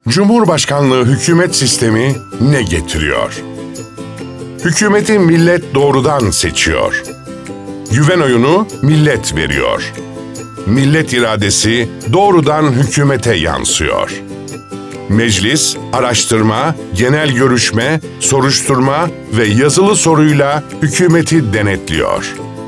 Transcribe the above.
Cumhurbaşkanlığı hükümet sistemi ne getiriyor? Hükümeti millet doğrudan seçiyor. Güven oyunu millet veriyor. Millet iradesi doğrudan hükümete yansıyor. Meclis, araştırma, genel görüşme, soruşturma ve yazılı soruyla hükümeti denetliyor.